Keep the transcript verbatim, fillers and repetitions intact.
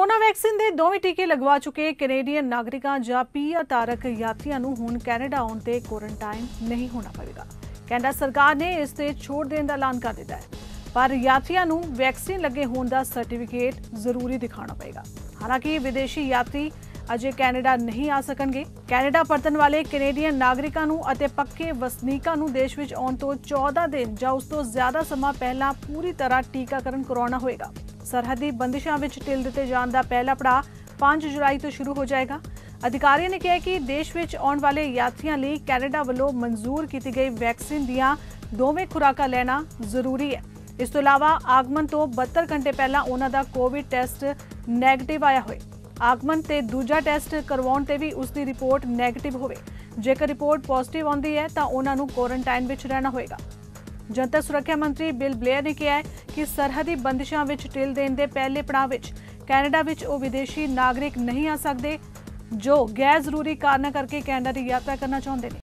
Corona vaccine ਦੇ ਦੋਵੇਂ ਟੀਕੇ ਲਗਵਾ ਚੁੱਕੇ ਕੈਨੇਡੀਅਨ ਨਾਗਰਿਕਾਂ ਜਾਂ ਪੀਆਰ ਧਾਰਕ ਯਾਤਰੀਆਂ ਨੂੰ ਹੁਣ ਕੈਨੇਡਾ ਆਉਣ ਤੇ ਕੁਆਰੰਟਾਈਨ ਨਹੀਂ ਹੋਣਾ ਪਵੇਗਾ। ਕੈਨੇਡਾ ਸਰਕਾਰ ਨੇ ਇਸ ਤੇ ਛੋਟ ਦੇਣ ਦਾ ਐਲਾਨ ਕਰ ਦਿੱਤਾ ਹੈ, ਪਰ ਯਾਤਰੀਆਂ ਨੂੰ ਵੈਕਸੀਨ ਲੱਗੇ ਹੋਣ ਦਾ ਸਰਟੀਫਿਕੇਟ ਜ਼ਰੂਰੀ ਦਿਖਾਉਣਾ ਪਏਗਾ। ਹਾਲਾਂਕਿ ਵਿਦੇਸ਼ੀ ਯਾਤਰੀ ਅਜੇ ਕੈਨੇਡਾ ਨਹੀਂ ਆ ਸਕਣਗੇ। ਕੈਨੇਡਾ ਪਰਤਣ ਵਾਲੇ ਕੈਨੇਡੀਅਨ ਨਾਗਰਿਕਾਂ ਨੂੰ ਅਤੇ ਪੱਕੇ ਵਸਨੀਕਾਂ ਨੂੰ ਦੇਸ਼ ਵਿੱਚ ਆਉਣ ਤੋਂ ਚੌਦਾਂ ਦਿਨ ਜਾਂ ਉਸ ਤੋਂ ਜ਼ਿਆਦਾ ਸਮਾਂ ਪਹਿਲਾਂ ਪੂਰੀ ਤਰ੍ਹਾਂ ਟੀਕਾਕਰਨ ਕਰਵਾਉਣਾ ਹੋਏਗਾ। सरहदी बंदिशों में ढिल दिते जाने का पहला पड़ाव पांच जुलाई तो शुरू हो जाएगा। अधिकारियों ने कहा कि देश में आने वाले यात्रियों लिए कैनेडा वालों मंजूर की गई वैक्सीन दियां दोवें खुराकां लेना जरूरी है। इस तो इलावा आगमन तो बहत्तर घंटे पहला उन्हां दा कोविड टेस्ट नैगेटिव आया होए। आगमन ते दूजा टेस्ट करवाउण ते भी उसकी रिपोर्ट नैगेटिव होवे। जेकर रिपोर्ट पॉजिटिव आउंदी है तां उन्हां नूं क्वारंटाइन विच रहना होएगा। जनता सुरक्षा मंत्री बिल ब्लेयर ने कहा है कि सरहदी बंदिशों में ढिल देने के पहले पड़ाव कैनेडा में वो विदेशी नागरिक नहीं आ सकते जो गैर जरूरी कारणों करके कैनेडा की यात्रा करना चाहते हैं।